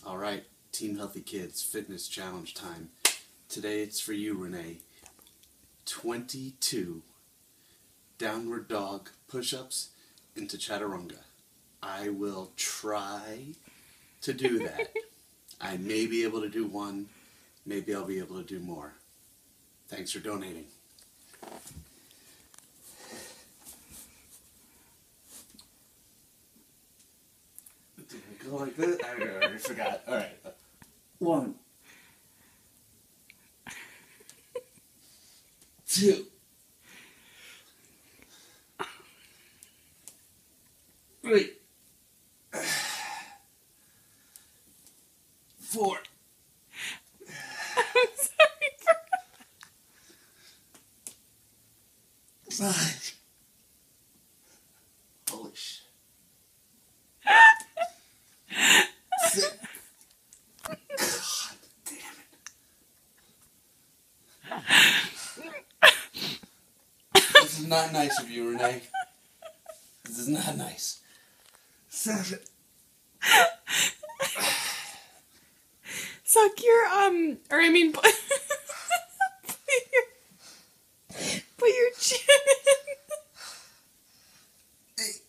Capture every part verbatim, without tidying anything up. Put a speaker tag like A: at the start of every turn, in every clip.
A: Alright, Team Healthy Kids Fitness Challenge time. Today it's for you, Renee. twenty-two downward dog push-ups into Chaturanga. I will try to do that. I may be able to do one, maybe I'll be able to do more. Thanks for donating. Did I go like this? I already forgot. Alright. One. Two. Three. Four.
B: I'm sorry for...
A: Five. Holy shit. Six. God damn it. This is not nice of you, Renee. This is not nice. Seven.
B: Suck your, um, or I mean, put, put your, put your chin in.
A: Eight.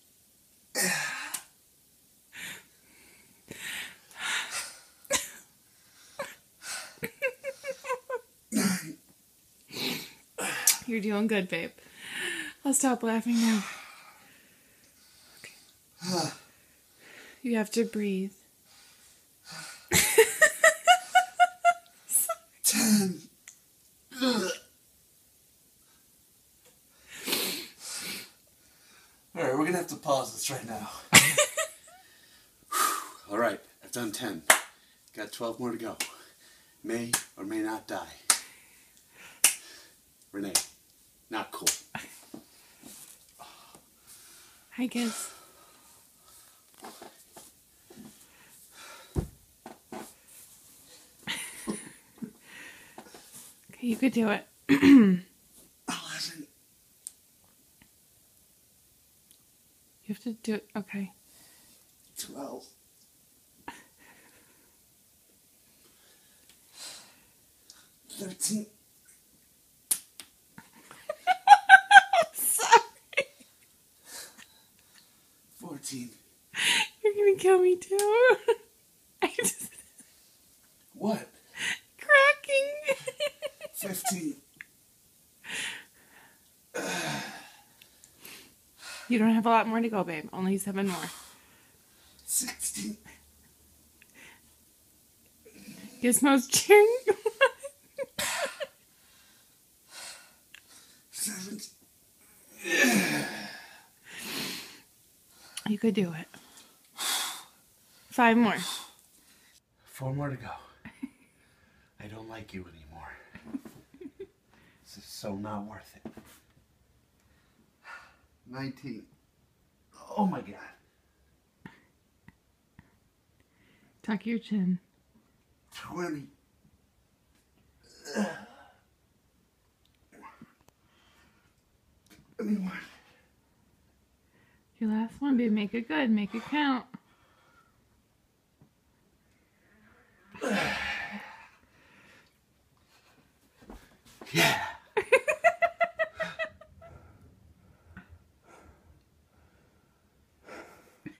A: Nine.
B: You're doing good, babe. I'll stop laughing now. Okay. You have to breathe.
A: Ten. Alright, we're gonna have to pause this right now. Alright, I've done ten. Got twelve more to go. May or may not die. Renee, not cool.
B: I guess. Okay, you could do it.
A: Eleven.
B: You have to do it. Okay.
A: Twelve. Thirteen.
B: Sorry.
A: Fourteen.
B: You're gonna kill me too. I just
A: What?
B: cracking.
A: Fifteen.
B: You don't have a lot more to go, babe. Only seven more.
A: Sixteen.
B: Gizmo's cheering.
A: Seventeen.
B: You could do it. Five more.
A: Four more to go. I don't like you anymore. This is so not worth it. Nineteen. Oh my god.
B: Tuck your chin.
A: Twenty. Twenty-one.
B: Your last one, babe. Make it good. Make it count.
A: Yeah.